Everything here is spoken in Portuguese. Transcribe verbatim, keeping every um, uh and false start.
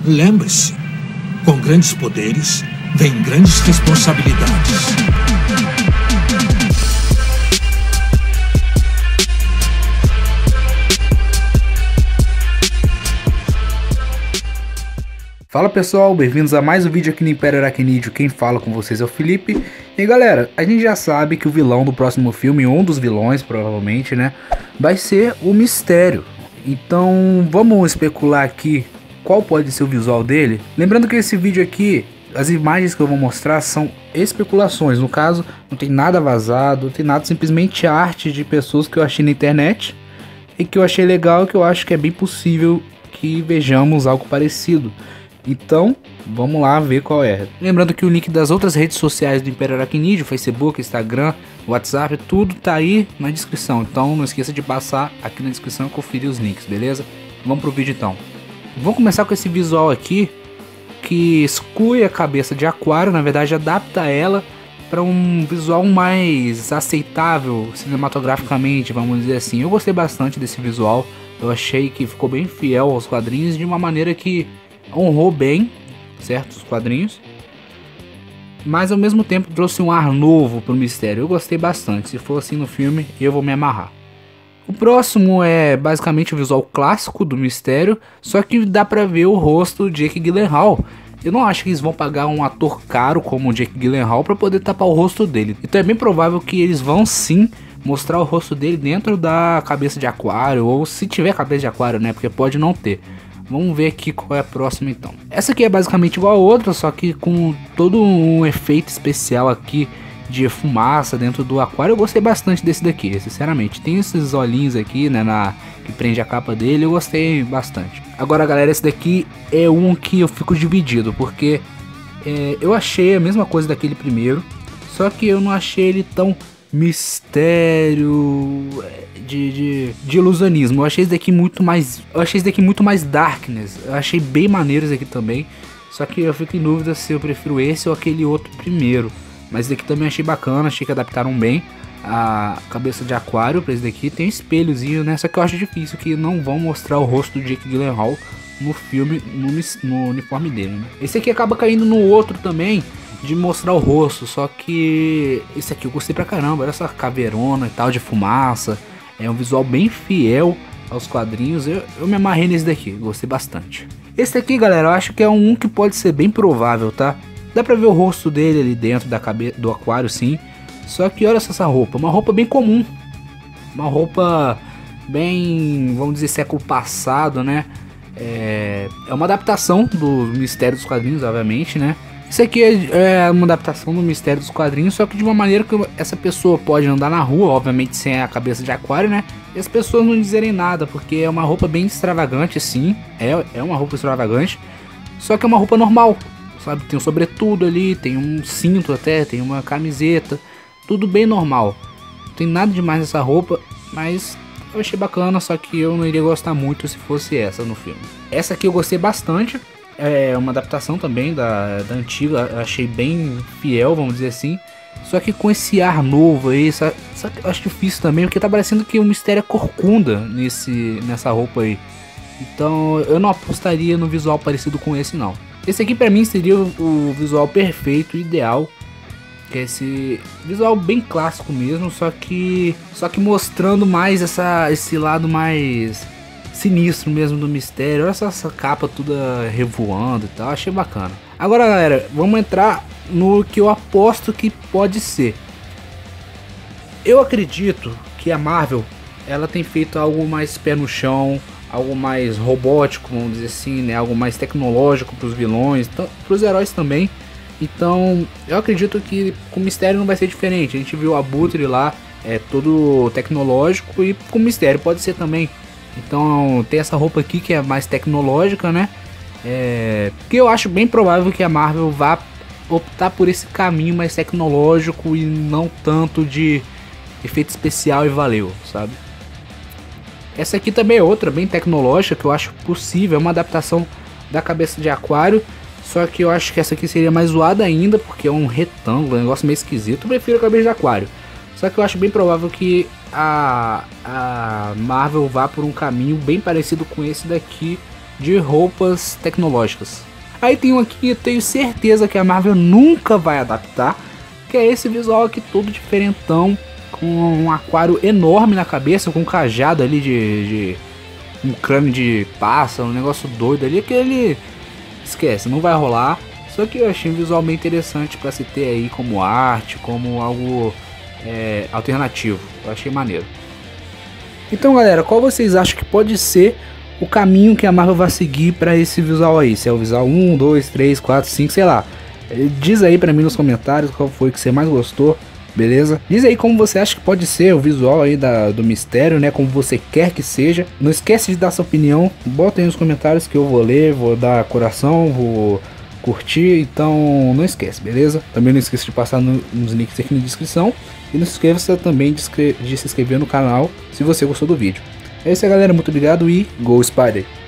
Lembre-se, com grandes poderes, vem grandes responsabilidades. Fala pessoal, bem-vindos a mais um vídeo aqui no Império Aracnídeo. Quem fala com vocês é o Felipe. E galera, a gente já sabe que o vilão do próximo filme, um dos vilões provavelmente, né, vai ser o Mistério. Então vamos especular aqui qual pode ser o visual dele. Lembrando que esse vídeo aqui, as imagens que eu vou mostrar são especulações. No caso, não tem nada vazado, não tem nada, simplesmente arte de pessoas que eu achei na internet e que eu achei legal e que eu acho que é bem possível que vejamos algo parecido. Então, vamos lá ver qual é. Lembrando que o link das outras redes sociais do Império Aracnídeo, Facebook, Instagram, WhatsApp, tudo tá aí na descrição. Então não esqueça de passar aqui na descrição e conferir os links, beleza? Vamos pro vídeo então. Vamos começar com esse visual aqui, que exclui a cabeça de aquário, na verdade adapta ela para um visual mais aceitável cinematograficamente, vamos dizer assim. Eu gostei bastante desse visual, eu achei que ficou bem fiel aos quadrinhos de uma maneira que honrou bem, certo, os quadrinhos, mas ao mesmo tempo trouxe um ar novo pro Mistério. Eu gostei bastante. Se for assim no filme, eu vou me amarrar. O próximo é basicamente o visual clássico do Mistério, só que dá pra ver o rosto do Jake Gyllenhaal. Eu não acho que eles vão pagar um ator caro como o Jake Gyllenhaal pra poder tapar o rosto dele. Então é bem provável que eles vão sim mostrar o rosto dele dentro da cabeça de aquário, ou se tiver cabeça de aquário, né, porque pode não ter. Vamos ver aqui qual é a próxima então. Essa aqui é basicamente igual a outra, só que com todo um efeito especial aqui de fumaça dentro do aquário. Eu gostei bastante desse daqui, sinceramente. Tem esses olhinhos aqui, né, na, que prende a capa dele, eu gostei bastante. Agora galera, esse daqui é um que eu fico dividido, porque é, eu achei a mesma coisa daquele primeiro, só que eu não achei ele tão mistério de, de, de ilusionismo. Eu achei esse daqui muito mais eu achei esse daqui muito mais darkness. Eu achei bem maneiro esse aqui também, só que eu fico em dúvida se eu prefiro esse ou aquele outro primeiro. Mas esse daqui também achei bacana, achei que adaptaram bem a cabeça de aquário para esse daqui. Tem um espelhozinho, né, só que eu acho difícil que não vão mostrar o rosto do Jake Gyllenhaal no filme, no, no uniforme dele, né? Esse aqui acaba caindo no outro também, de mostrar o rosto, só que esse aqui eu gostei pra caramba. Olha essa caveirona e tal de fumaça, é um visual bem fiel aos quadrinhos. Eu, eu me amarrei nesse daqui, gostei bastante. Esse aqui galera, eu acho que é um que pode ser bem provável, tá? Dá pra ver o rosto dele ali dentro da cabeça do aquário, sim. Só que olha essa roupa, uma roupa bem comum, uma roupa bem, vamos dizer, século passado, né? É, é uma adaptação do Mistério dos Quadrinhos, obviamente, né? Isso aqui é, é uma adaptação do Mistério dos Quadrinhos, só que de uma maneira que essa pessoa pode andar na rua, obviamente sem a cabeça de aquário, né? E as pessoas não dizerem nada, porque é uma roupa bem extravagante, sim. É, é uma roupa extravagante, só que é uma roupa normal, sabe? Tem um sobretudo ali, tem um cinto até, tem uma camiseta, tudo bem normal. Não tem nada demais nessa roupa, mas eu achei bacana, só que eu não iria gostar muito se fosse essa no filme. Essa aqui eu gostei bastante. É uma adaptação também da, da antiga, eu achei bem fiel, vamos dizer assim. Só que com esse ar novo aí, só, só que eu acho difícil também, porque tá parecendo que o Mistério é corcunda nesse, nessa roupa aí. Então eu não apostaria no visual parecido com esse não. Esse aqui pra mim seria o, o visual perfeito, ideal. Que é esse visual bem clássico mesmo, só que só que mostrando mais essa, esse lado mais sinistro mesmo do Mistério. Olha só essa capa toda revoando e tal, achei bacana. Agora galera, vamos entrar no que eu aposto que pode ser. Eu acredito que a Marvel, ela tem feito algo mais pé no chão, algo mais robótico, vamos dizer assim, né? Algo mais tecnológico para os vilões, para os heróis também. Então eu acredito que com o Mistério não vai ser diferente. A gente viu o Abutre lá, é todo tecnológico, e com o Mistério pode ser também. Então tem essa roupa aqui que é mais tecnológica, né? É, que eu acho bem provável que a Marvel vá optar por esse caminho mais tecnológico e não tanto de efeito especial e valeu, sabe? Essa aqui também é outra bem tecnológica que eu acho possível, é uma adaptação da cabeça de aquário. Só que eu acho que essa aqui seria mais zoada ainda, porque é um retângulo, um negócio meio esquisito. Eu prefiro a cabeça de aquário. Só que eu acho bem provável que a, a Marvel vá por um caminho bem parecido com esse daqui de roupas tecnológicas. Aí tem um aqui que eu tenho certeza que a Marvel nunca vai adaptar, que é esse visual aqui todo diferentão, com um aquário enorme na cabeça, com um cajado ali de, de um crânio de pássaro, um negócio doido ali, que ele esquece, não vai rolar. Só que eu achei um visual bem interessante para se ter aí como arte, como algo é, alternativo. Eu achei maneiro. Então galera, qual vocês acham que pode ser o caminho que a Marvel vai seguir para esse visual aí? Se é o visual um, dois, três, quatro, cinco, sei lá. Diz aí pra mim nos comentários qual foi que você mais gostou, beleza? Diz aí como você acha que pode ser o visual aí da, do mistério, né? Como você quer que seja. Não esquece de dar sua opinião, bota aí nos comentários que eu vou ler, vou dar coração, vou curtir, então não esquece, beleza? Também não esqueça de passar no, nos links aqui na descrição. E não se esqueça também de, de se inscrever no canal se você gostou do vídeo. É isso aí galera, muito obrigado e Go Spider!